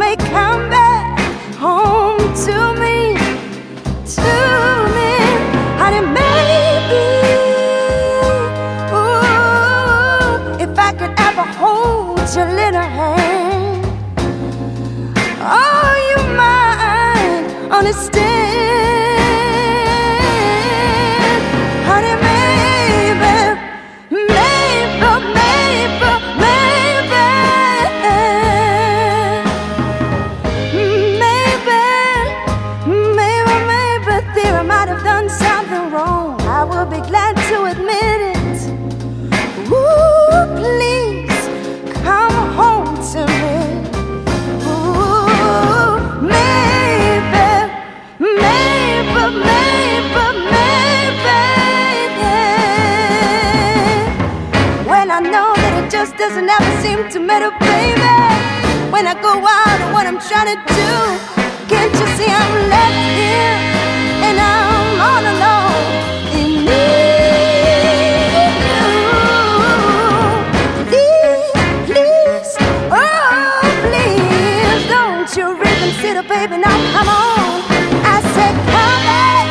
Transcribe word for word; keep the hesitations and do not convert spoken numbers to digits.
say come back home to me, to me. Honey, maybe, ooh, if I could ever hold your little hand, oh, you might understand. Honey, maybe, maybe, maybe, maybe, maybe, maybe, maybe, dear, I might have done something wrong. I will be glad to admit it. Ooh, please come home to me. Ooh, maybe, maybe, maybe, maybe, yeah. When I know that it just doesn't ever seem to matter, baby. When I go out and what I'm trying to do, can't you see I'm left here and I'm all alone in need you? Please, please, oh please, don't you reconsider, baby, now come on. I said come back